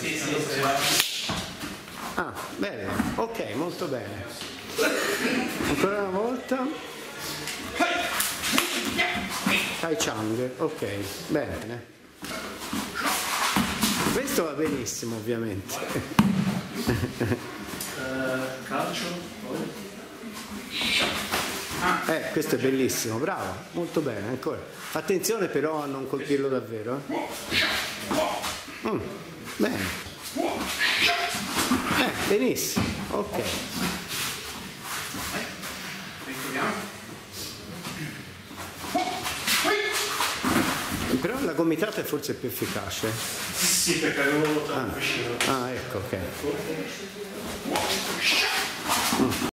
Sì, sì, Ah, bene, ok, molto bene. Ancora una volta. Tai Chang, ok, bene. Questo va benissimo, ovviamente. Calcio. Questo è bellissimo, bravo, molto bene, ancora. Attenzione però a non colpirlo davvero. Bene. Benissimo, ok. Però la gomitata è forse più efficace. Sì, perché avevo troppo vicino. Ecco, ok.